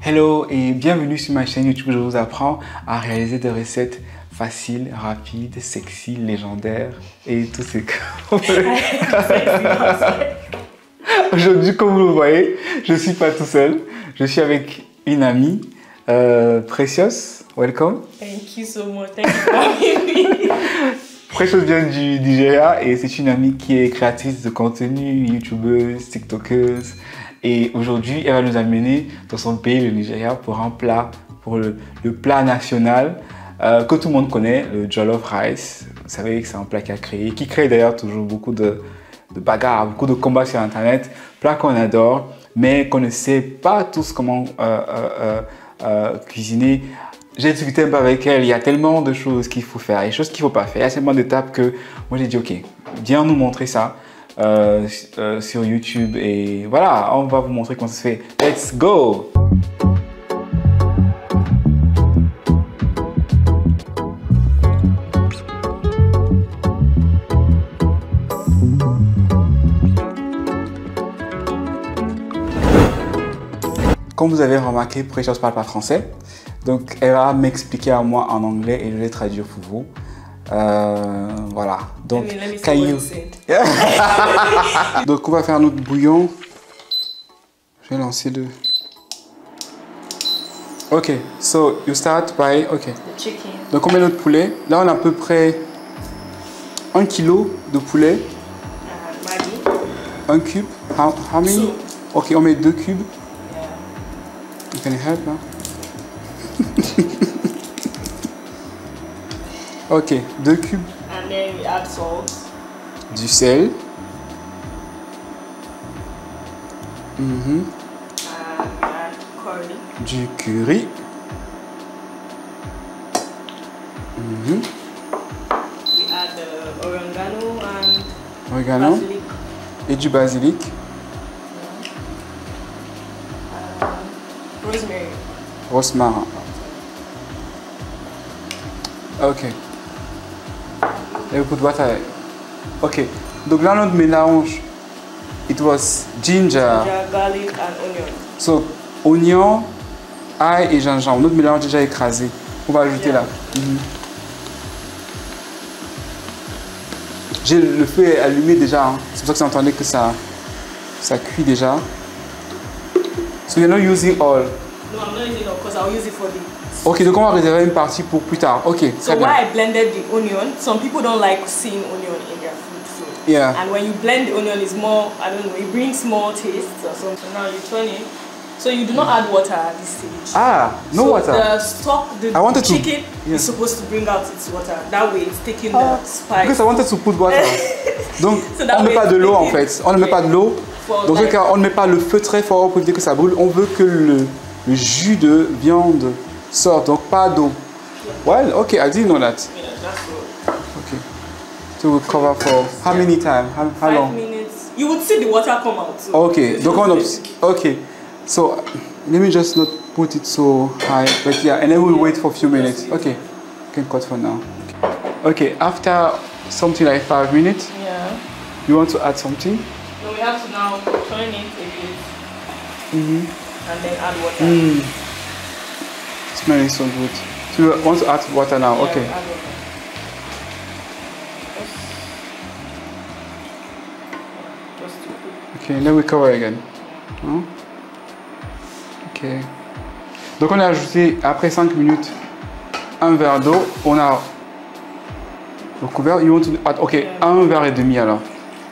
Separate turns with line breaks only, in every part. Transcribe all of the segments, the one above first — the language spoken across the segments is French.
Hello et bienvenue sur ma chaîne YouTube où je vous apprends à réaliser des recettes faciles, rapides, sexy, légendaires et tout ce que... Aujourd'hui, comme vous le voyez, je ne suis pas tout seul. Je suis avec une amie, Precious. Welcome.
Thank you so much. Thank you for having me.
Precious vient du Nigeria et c'est une amie qui est créatrice de contenu, youtubeuse, tiktokeuse. Et aujourd'hui, elle va nous amener dans son pays, le Nigeria, pour un plat, pour le plat national que tout le monde connaît, le jollof rice. Vous savez que c'est un plat qui crée d'ailleurs toujours beaucoup de bagarres, beaucoup de combats sur Internet. Plat qu'on adore, mais qu'on ne sait pas tous comment cuisiner. J'ai discuté un peu avec elle, il y a tellement de choses qu'il faut faire, des choses qu'il ne faut pas faire. Il y a tellement d'étapes que moi j'ai dit ok, viens nous montrer ça. Sur YouTube et voilà, on va vous montrer comment ça se fait. Let's go! Comme vous avez remarqué, Precious ne parle pas français, donc elle va m'expliquer à moi en anglais et je vais traduire pour vous. Voilà. Donc, donc, on va faire notre bouillon. Je vais lancer le. Ok, so you start by. Ok.
The chicken.
Donc, on met notre poulet. Là, on a à peu près 1 kilo de poulet.
Maggi.
1 cube. How many?
Two.
Ok, on met 2 cubes.
Yeah.
You can help, hein? Ok, 2 cubes.
And then we add salt.
Du sel.
And add curry.
Du curry.
We add oregano and
Oregano.
basilic.
Et du basilic.
Rosemary.
Rosmarin. Ok. Et vous put water. Ok. Donc là, notre mélange, it was ginger.
Ginger, garlic and onion.
So, oignon, ail et gingembre. Notre mélange déjà écrasé. On va ajouter là. J'ai le feu est allumé déjà. Hein. C'est pour ça que vous entendez que ça cuit déjà. So you're not using all.
No, I'm not using it because I'll use it for the.
Ok, donc on va réserver une partie pour plus tard. Ok,
So
très bien.
why I blended the onion? Some people don't like seeing onion in their food. So.
Yeah.
And when you blend the onion, it's more, I don't know, it brings more taste or something. So now you turn it. So you do not add water at this stage.
Ah, no
so
water.
The stock, the
I wanted to-
chicken
yeah.
is supposed to bring out its water. That way it's taking the spice.
Because I wanted to put water. Donc,
So that
on ne met
way
pas de
it's
l'eau en
making-
fait. On ne met pas de l'eau.
For
Dans ce
like-
cas, on ne met pas le feu très fort pour éviter que ça brûle. On veut que le jus de viande sorte, donc pas d'eau. Well, okay, I didn't know that.
Yeah, that's all.
Okay. So we'll cover for how many time? How
5
long?
minutes. You would see the water come out. So
Okay,
it's
donc
just
on
basic.
okay. So let me just not put it so high, but yeah, and then we'll wait for a few minutes. Okay, you can cut for now. Okay, after something like 5 minutes,
Yeah.
you want to add something?
So we have to now turn it a bit and then add water.
Smelling so good. So you want to add water now?
Yeah,
Okay.
add water. Just to cook.
Okay, then we cover again. Hein? Ok. Donc on a ajouté après 5 minutes un verre d'eau. On a recouvert. You want to add, ok, un verre et demi alors.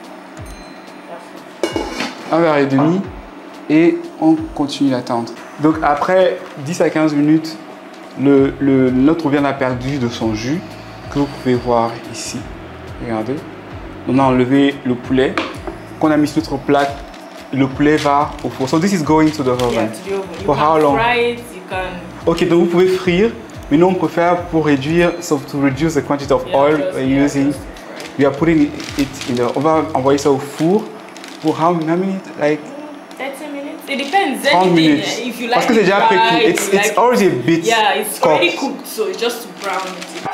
Un verre et demi et on continue d'attendre. Donc après 10 à 15 minutes, notre viande a perdu de son jus que vous pouvez voir ici. Regardez. On a enlevé le poulet qu'on a mis sur notre plat. Le poulet va au four. So this is going to the oven.
Yeah, to the oven. You
For
can
how long?
fry it, you can...
Ok, donc vous pouvez frire, mais nous on préfère pour réduire, so to reduce the quantity of
Yeah,
oil
just-
we're
yeah,
using.
just fry it.
We are putting it in the. On va envoyer ça au four pour how many? Like
30 minutes? It depends.
30
Anything,
minutes.
if you like
Parce que c'est
it
déjà
dry,
pré-cuit.
you
It's
like-
already a bit
Yeah, it's
cooked.
already cooked, so it's just to brown it.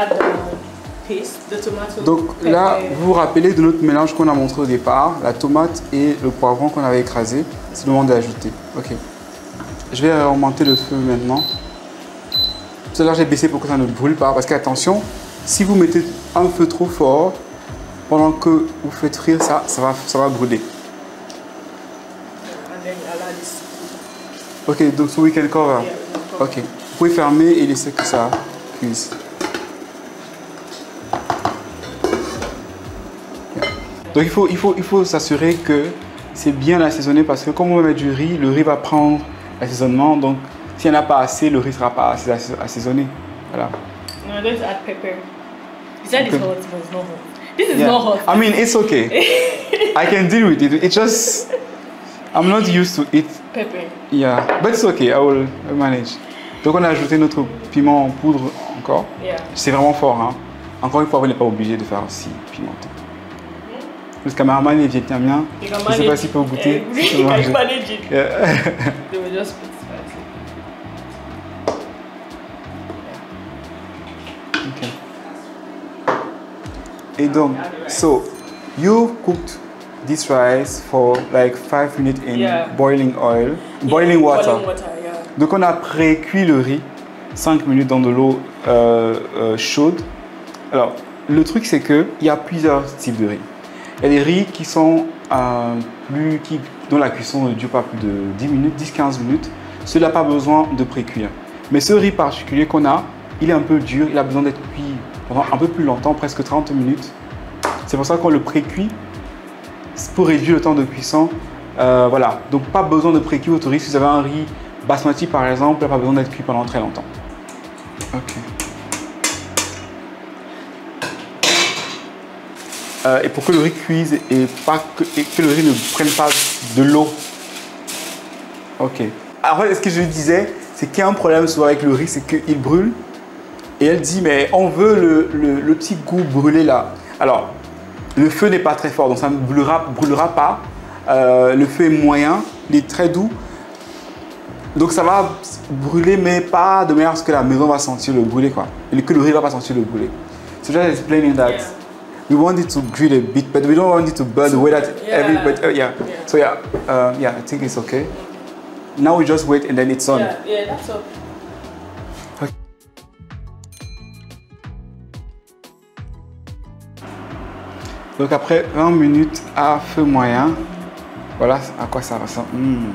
add the paste, the tomato.
Donc là, vous vous rappelez de notre mélange qu'on a montré au départ, la tomate et le poivron qu'on avait écrasé. C'est le moment d'ajouter. Ok. Je vais augmenter le feu maintenant. Tout à l'heure, j'ai baissé pour que ça ne brûle pas. Parce qu'attention, si vous mettez un feu trop fort, pendant que vous faites frire ça, ça va brûler. Ok, donc so we can cover. Ok, vous pouvez fermer et laisser que ça cuise. Donc il faut s'assurer que c'est bien assaisonné parce que comme on va mettre du riz, le riz va prendre l'assaisonnement. Donc s'il n'y en a pas assez, le riz ne sera pas assez assaisonné. Voilà.
No, I'm going to add pepper. You said it's hot, but it's not hot. This is not hot.
I mean, it's okay. I can deal with it. It's just, I'm not used to it.
Pepper.
Yeah, but it's okay. I will manage. Donc on a ajouté notre piment en poudre encore.
Yeah.
C'est vraiment fort. Hein. Encore une fois, vous n'êtes pas obligé de faire aussi pimenté. Le cameraman est vietnamien. Je ne sais pas s'il peut goûter.
You can manage it.
Yeah.
They will just put spicy.
Okay. And donc, so you cooked this rice for like 5 minutes in boiling oil, boiling water.
Boiling water, yeah.
Donc on a pré-cuit le riz 5 minutes dans de l'eau chaude. Alors, le truc c'est que il y a plusieurs types de riz. Il y a des riz qui sont dont la cuisson ne dure pas plus de 10 minutes, 10-15 minutes. Cela n'a pas besoin de pré-cuire. Mais ce riz particulier qu'on a, il est un peu dur, il a besoin d'être cuit pendant un peu plus longtemps, presque 30 minutes. C'est pour ça qu'on le pré-cuit, pour réduire le temps de cuisson. Voilà, donc pas besoin de pré-cuire votre riz. Si vous avez un riz basmati par exemple, il n'a pas besoin d'être cuit pendant très longtemps. Ok. Et pour que le riz cuise et que le riz ne prenne pas de l'eau. Ok. Alors, ce que je disais, c'est qu'il y a un problème souvent avec le riz, c'est qu'il brûle. Et elle dit, mais on veut le petit goût brûlé là. Alors, le feu n'est pas très fort, donc ça ne brûlera pas. Le feu est moyen, il est très doux. Donc ça va brûler, mais pas de manière à ce que la maison va sentir le brûler, quoi. Et que le riz ne va pas sentir le brûler. So just explaining that. Yeah. We want it to grill a bit, but we don't want it to burn the way that So I think it's okay. Now we just wait and then it's on.
Yeah, that's all.
Okay. Donc après 20 minutes à feu moyen, voilà à quoi ça ressemble.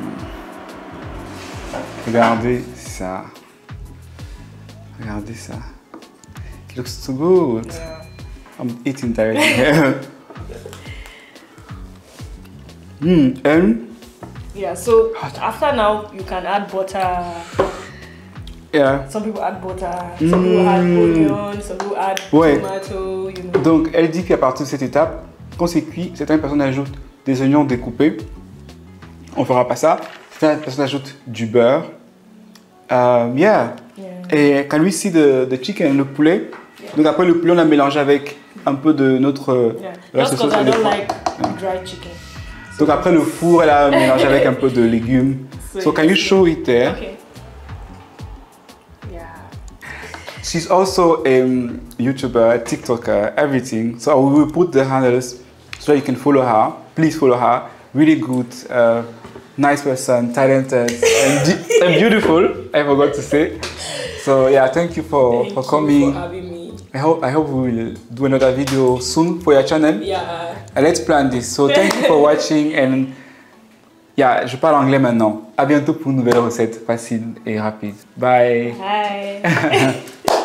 Regardez ça. Regardez ça. It looks so good.
Yeah.
I'm eating directly. And
yeah, so after now you can add butter.
Yeah.
Some people add butter, some people add onion, some people add tomato, you know.
Donc elle dit qu'à partir de cette étape, quand c'est cuit, certaines personnes ajoutent des oignons découpés. On fera pas ça. Certaines personnes ajoutent du beurre. Et can we see the chicken, le poulet? Donc après le poulet on l'a mélangé avec un peu de notre
Just because I don't like dry chicken.
Donc après le four elle a mélangé avec un peu de légumes. So can you show it there?
Okay. Yeah.
She's also a YouTuber, a TikToker, everything. So we will put the handles so you can follow her. Please follow her. Really good, nice person, talented, and beautiful. I forgot to say. So yeah, thank you for coming.
Thank you for having me.
I hope we will do another video soon for your channel.
Yeah.
And let's plan this. So thank you for watching and yeah, je parle anglais maintenant. À bientôt pour une nouvelle recette facile et rapide. Bye.
Hi.